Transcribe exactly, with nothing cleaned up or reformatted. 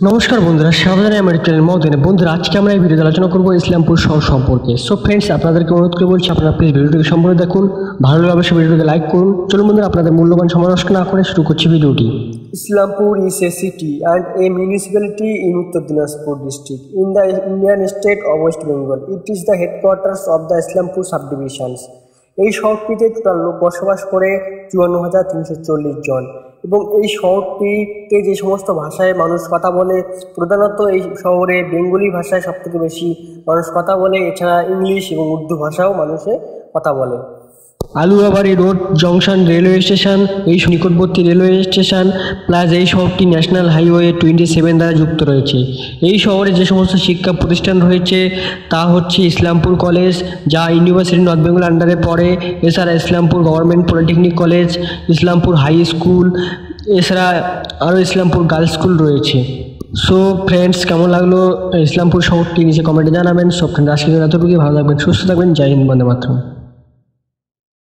নমস্কার বন্ধুরা, স্বাগত জানাই আমার চ্যানেল মদনে। বন্ধুরা, আজকে আমরা এই ভিডিওতে আলোচনা করব ইসলামপুর শহর সম্পর্কে। সো ফ্রেন্ডস, আপনাদেরকে অনুরোধ করে বলছি আপনারা প্লিজ ভিডিওটিকে সম্পূর্ণ দেখুন, ভালো লাগলে অবশ্যই ভিডিওটিকে লাইক করুন। চলুন বন্ধুরা, আপনাদের মূল্যবান সময় নষ্ট না করে শুরু করছি ভিডিওটি। Islampur is a city and a municipality in Uttar Dinajpur district in the Indian state of West Bengal. It is the headquarters of the Islampur subdivisions. এই শহরটিতে টোটাল লোক বসবাস করে চুয়ান্ন হাজার তিনশো চল্লিশ জন এবং এই শহরটিতে যে সমস্ত ভাষায় মানুষ কথা বলে, প্রধানত এই শহরে বেঙ্গলি ভাষায় সবথেকে বেশি মানুষ কথা বলে। এছাড়া ইংলিশ এবং উর্দু ভাষাও মানুষে কথা বলে। Aluabari road junction railway station, এই নিকটবর্তী রেলওয়ে স্টেশন প্লাস এই শহরটি ন্যাশনাল হাইওয়ে টোয়েন্টি সেভেন দ্বারা যুক্ত রয়েছে। এই শহরে যে সমস্ত শিক্ষা প্রতিষ্ঠান রয়েছে তা হচ্ছে ইসলামপুর কলেজ, যা ইউনিভার্সিটি নর্থ বেঙ্গল আন্ডারে পড়ে। এছাড়া Islampur government polytechnic college, Islampur high school, এছাড়া আরও ইসলামপুর গার্লস স্কুল রয়েছে। সো ফ্রেন্ডস, কেমন লাগলো ইসলামপুর শহরটি নিচে কমেন্টে জানাবেন। সো ফ্রেন্ডস, আজকে এতটুকুই। ভালো থাকবেন, সুস্থ থাকবেন। জয় হিন্দ, বন্দে মাতরম।